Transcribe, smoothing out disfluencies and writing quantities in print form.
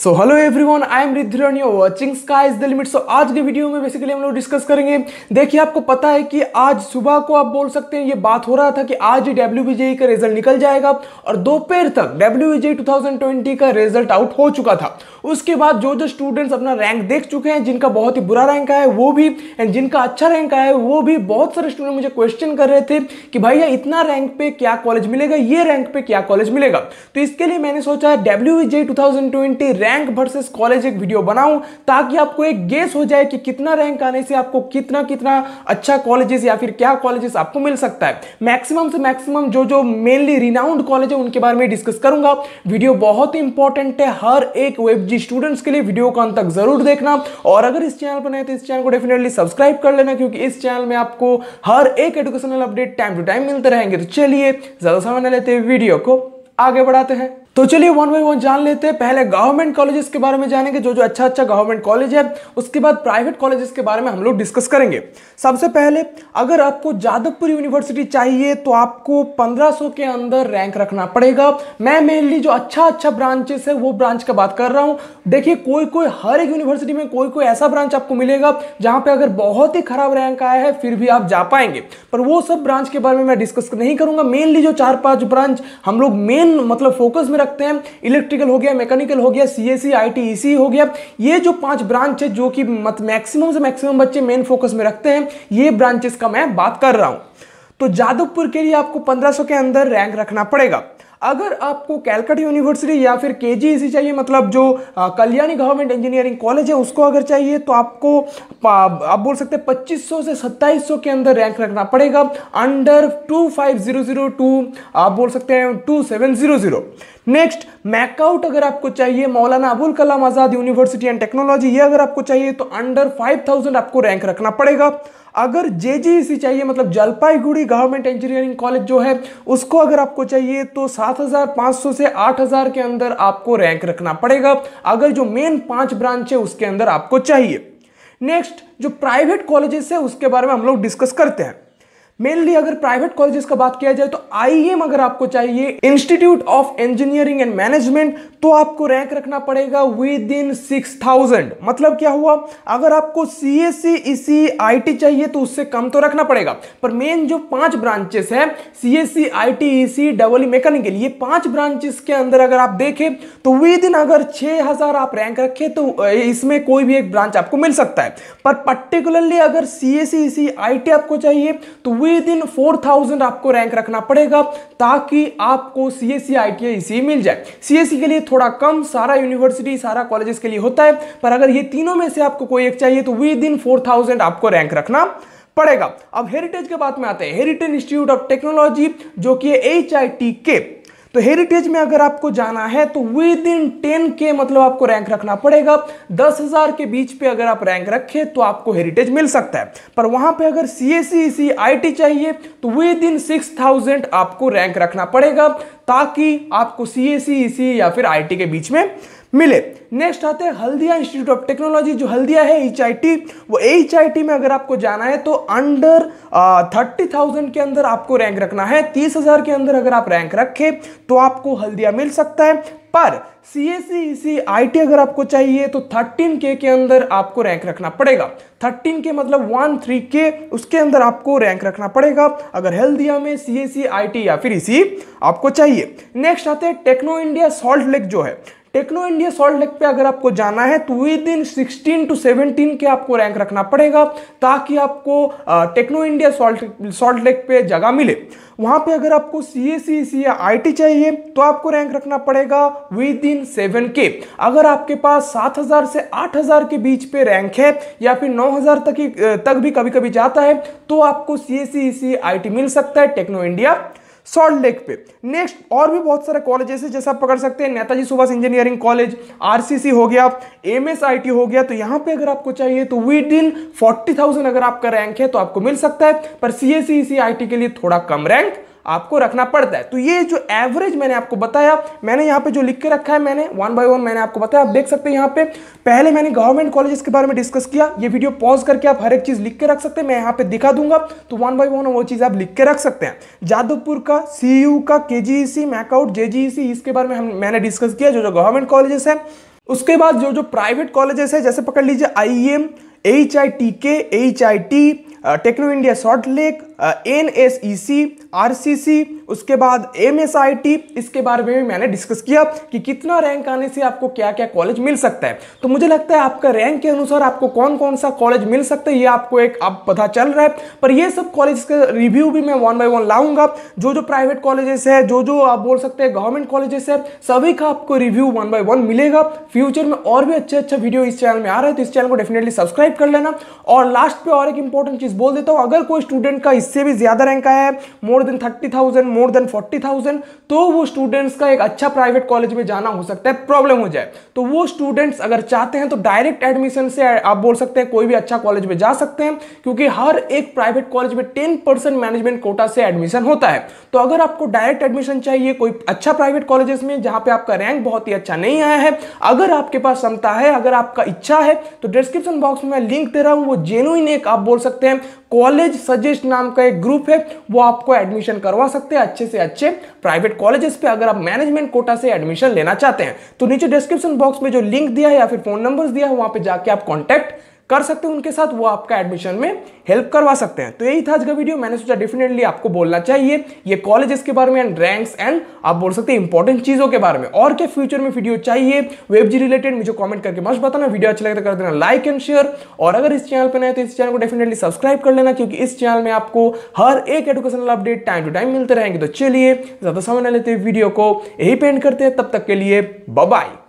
So hello everyone, I am Riddhi and you are watching sky is the limit. So आज के video में basically हम लोग discuss करेंगे। देखिए, आपको पता है कि आज सुबह को आप बोल सकते हैं ये बात हो रहा था कि आज ही WBJE का रिजल्ट निकल जाएगा और दोपहर तक WBJE 2020 का रिजल्ट आउट हो चुका था। उसके बाद जो स्टूडेंट्स अपना रैंक देख चुके हैं, जिनका बहुत ही बुरा रैंक आया है वो भी एंड जिनका अच्छा रैंक आया है वो भी, बहुत सारे स्टूडेंट मुझे क्वेश्चन कर रहे थे कि भैया इतना रैंक पे क्या कॉलेज मिलेगा, ये रैंक पे क्या कॉलेज मिलेगा। तो इसके लिए मैंने सोचा WBJE 2020 रैंक वर्सेस कॉलेज एक वीडियो बनाऊं, ताकि आपको एक गेस हो जाए कि कितना रैंक आने से आपको कितना कितना अच्छा कॉलेजेस या फिर क्या कॉलेजेस आपको मिल सकता है। मैक्सिमम से मैक्सिमम जो मेनली रिनाउंड कॉलेज है उनके बारे में डिस्कस करूंगा। वीडियो बहुत ही इंपॉर्टेंट है हर एक वेबजी स्टूडेंट्स के लिए। वीडियो को अंत तक जरूर देखना और अगर इस चैनल पर नए तो इस चैनल को डेफिनेटली सब्सक्राइब कर लेना, क्योंकि इस चैनल में आपको हर एक educational update time to time मिलते रहेंगे। तो चलिए ज्यादा समय न लेते वीडियो को आगे बढ़ाते हैं। तो चलिए वन बाय वन जान लेते हैं। पहले गवर्नमेंट कॉलेजेस के बारे में जानेंगे, जो अच्छा गवर्नमेंट कॉलेज है। उसके बाद प्राइवेट कॉलेजेस के बारे में हम लोग डिस्कस करेंगे। सबसे पहले अगर आपको जादवपुर यूनिवर्सिटी चाहिए तो आपको 1500 के अंदर रैंक रखना पड़ेगा। मैं मेनली जो अच्छा ब्रांचेस है वो ब्रांच का बात कर रहा हूं। देखिए, कोई हर एक यूनिवर्सिटी में कोई ऐसा ब्रांच आपको मिलेगा जहां पे अगर बहुत ही खराब रैंक आया है फिर भी आप जा पाएंगे, पर वो सब ब्रांच के बारे में मैं डिस्कस नहीं करूंगा। मेनली जो 4-5 ब्रांच हम लोग मेन मतलब फोकस में रखते हैं, इलेक्ट्रिकल हो गया, मैकेनिकल हो गया, CSE, IT, ECE हो गया, ये जो 5 ब्रांच है जो कि मैक्सिमम से मैक्सिमम बच्चे मेन फोकस में रखते हैं, ये ब्रांचेस का मैं बात कर रहा हूं। तो जादवपुर के लिए आपको 1500 के अंदर रैंक रखना पड़ेगा। अगर आपको कैलकाटा यूनिवर्सिटी या फिर KGEC चाहिए, मतलब जो कल्याणी गवर्नमेंट इंजीनियरिंग कॉलेज है उसको अगर चाहिए, तो आपको आप बोल सकते हैं 2500 से 2700 के अंदर रैंक रखना पड़ेगा। अंडर 2500 टू आप बोल सकते हैं 2700। नेक्स्ट, मैकआउट अगर आपको चाहिए, Maulana Abul Kalam Azad university and technology, ये अगर आपको चाहिए तो अंडर 5000 आपको रैंक रखना पड़ेगा। अगर JGEC चाहिए, मतलब जलपाईगुड़ी गवर्नमेंट इंजीनियरिंग कॉलेज जो है, उसको अगर आपको चाहिए तो 7500 से 8000 के अंदर आपको रैंक रखना पड़ेगा, अगर जो मेन 5 ब्रांच है उसके अंदर आपको चाहिए। नेक्स्ट, जो प्राइवेट कॉलेजेस है उसके बारे में हम लोग डिस्कस करते हैं। मेनली अगर प्राइवेट कॉलेजेस का बात किया जाए तो IIM अगर आपको चाहिए, institute of engineering and management, तो आपको रैंक रखना पड़ेगा विद इन 6000। मतलब क्या हुआ, अगर आपको CSE, ECE, IT चाहिए तो उससे कम तो रखना पड़ेगा, पर मेन जो 5 ब्रांचेस है CSE, IT, ECE, EE mechanical, ये 5 ब्रांचेस के अंदर अगर आप देखें तो विद इन अगर 6000 आप रैंक रखें तो इसमें कोई भी एक ब्रांच आपको मिल सकता है। पर पर्टिकुलरली अगर CSE, ECE, IT आपको चाहिए तो विद इन 4000 आपको रैंक रखना पड़ेगा, ताकि आपको CSE, IT, ECE मिल जाए। CSE के लिए थोड़ा कम, सारा यूनिवर्सिटी सारा कॉलेजेस के लिए होता है, पर अगर ये तीनों में से आपको कोई एक चाहिए तो विद इन 4000 आपको रैंक रखना पड़ेगा। अब हेरिटेज के बात में आते हैं। हेरिटेज इंस्टीट्यूट ऑफ टेक्नोलॉजी जो कि HITK, तो हेरिटेज में अगर आपको जाना है तो विद इन 10K मतलब आपको रैंक रखना पड़ेगा। 10,000 के बीच पे अगर आप रैंक रखें तो आपको हेरिटेज मिल सकता है, पर वहां पे अगर CSE, ECE, IT चाहिए तो विद इन 6000 आपको रैंक रखना पड़ेगा, ताकि आपको CSE, ECE या फिर IT के बीच में मिले। नेक्स्ट आते हैं हल्दिया इंस्टीट्यूट ऑफ टेक्नोलॉजी, जो हल्दिया है HIT, वो HIT में अगर आपको जाना है तो अंडर 30,000 के अंदर आपको रैंक रखना है। 30,000 के अंदर अगर आप रैंक रखें तो आपको हल्दिया मिल सकता है, पर CSE, ECE, IT अगर आपको चाहिए तो 13K के अंदर आपको रैंक रखना पड़ेगा। 13K मतलब 13K, उसके अंदर आपको रैंक रखना पड़ेगा अगर हल्दिया में CSE, IT या फिर ECE आपको चाहिए। नेक्स्ट आते हैं टेक्नो इंडिया सॉल्ट लेक, जो है टेक्नो इंडिया सॉल्ट लेक पे अगर आपको जाना है तो विद इन 16 to 17 के आपको रैंक रखना पड़ेगा, ताकि आपको टेक्नो इंडिया सॉल्ट लेक पे जगह मिले। वहां पे अगर आपको CSE, ECE या IT चाहिए तो आपको रैंक रखना पड़ेगा विद इन 7K। अगर आपके पास 7000 से 8000 के बीच पे रैंक है या फिर 9000 तक भी कभी कभी जाता है, तो आपको CSE, ECE, IT मिल सकता है टेक्नो इंडिया सॉल्ट लेक पे। नेक्स्ट, और भी बहुत सारे कॉलेजेस है, जैसे आप पकड़ सकते हैं Netaji Subhash engineering college, RCC हो गया, MSIT हो गया, तो यहां पे अगर आपको चाहिए तो विद इन 40,000 अगर आपका रैंक है तो आपको मिल सकता है, पर CSE, ECE, IT के लिए थोड़ा कम रैंक आपको रखना पड़ता है। तो ये जो एवरेज मैंने आपको बताया, मैंने यहाँ पे जो लिख के रखा है, मैंने वन बाय वन मैंने आपको बताया। आप देख सकते हैं यहाँ पे पहले मैंने गवर्नमेंट कॉलेजेस के बारे में डिस्कस किया। ये वीडियो पॉज करके आप हर एक चीज लिख के रख सकते हैं, मैं यहाँ पे दिखा दूंगा, तो वन बाय वन वो चीज आप लिख के रख सकते हैं। जादवपुर का, CU का, KGEC, मैकआउट, JGEC, इसके बारे में मैंने डिस्कस किया जो गवर्नमेंट कॉलेजेस है। उसके बाद जो जो प्राइवेट कॉलेजेस है, जैसे पकड़ लीजिए IEM, HITK, HIT, Techno India Salt Lake, NSEC, RCC, उसके बाद MSIT, इसके बारे में भी मैंने डिस्कस किया कि कितना रैंक आने से आपको क्या क्या कॉलेज मिल सकता है। तो मुझे लगता है आपका रैंक के अनुसार आपको कौन कौन सा कॉलेज मिल सकता है ये आपको एक अब पता चल रहा है। पर ये सब कॉलेज का रिव्यू भी मैं 1 by 1 लाऊंगा। जो जो प्राइवेट कॉलेजेस है, जो जो आप बोल सकते हैं गवर्नमेंट कॉलेजेस है, सभी का आपको रिव्यू 1 by 1 मिलेगा। फ्यूचर में और भी अच्छा वीडियो इस चैनल में आ रहा है, तो इस चैनल को डेफिनेटली सब्सक्राइब कर लेना। और लास्ट पे और एक इंपॉर्टेंट चीज बोल देता हूं, अगर कोई स्टूडेंट का इससे भी ज्यादा रैंक आया है, मोर देन 30,000, मोर देन 40,000, तो वो स्टूडेंट्स का एक अच्छा प्राइवेट कॉलेज में जाना हो सकता है प्रॉब्लम हो जाए। तो वो स्टूडेंट्स अगर चाहते हैं तो डायरेक्ट एडमिशन से आप बोल सकते हैं कोई भी अच्छा कॉलेज में जा सकते हैं, क्योंकि हर एक प्राइवेट कॉलेज में 10% मैनेजमेंट कोटा से एडमिशन होता है। तो अगर आपको डायरेक्ट एडमिशन चाहिए कोई अच्छा प्राइवेट कॉलेजेस में जहां पे आपका रैंक बहुत ही अच्छा नहीं आया है, अगर आपके पास क्षमता है, अगर आपका इच्छा है, तो डिस्क्रिप्शन बॉक्स में मैं लिंक दे रहा हूं। वो जेन्युइन एक आप बोल सकते हैं कॉलेज सजेस्ट नाम का एक ग्रुप है, वो आपको एडमिशन करवा सकते हैं अच्छे से अच्छे प्राइवेट कॉलेजेस पे, अगर आप मैनेजमेंट कोटा से एडमिशन लेना चाहते हैं। तो नीचे डिस्क्रिप्शन बॉक्स में जो लिंक दिया है या फिर फोन नंबर्स दिया है, वहां पे जाके आप कांटेक्ट कर सकते हैं उनके साथ, वो आपका एडमिशन में हेल्प करवा सकते हैं। तो यही था आज का वीडियो, मैंने सोचा डेफिनेटली आपको बोलना चाहिए ये कॉलेजेस के बारे में एंड रैंक्स एंड आप बोल सकते हैं इंपॉर्टेंट चीजों के बारे में। और क्या फ्यूचर में वीडियो चाहिए वेबजी रिलेटेड, मुझे कमेंट करके मस्त बताना। वीडियो अच्छा लगे तो कर देना लाइक एंड शेयर, और अगर इस चैनल पर नए तो इस चैनल को डेफिनेटली सब्सक्राइब कर लेना, क्योंकि इस चैनल में आपको हर एक educational update time to time मिलते रहेंगे। तो चलिए ज्यादा समय न लेते वीडियो को यही पे एंड करते हैं, तब तक के लिए बाय बाय।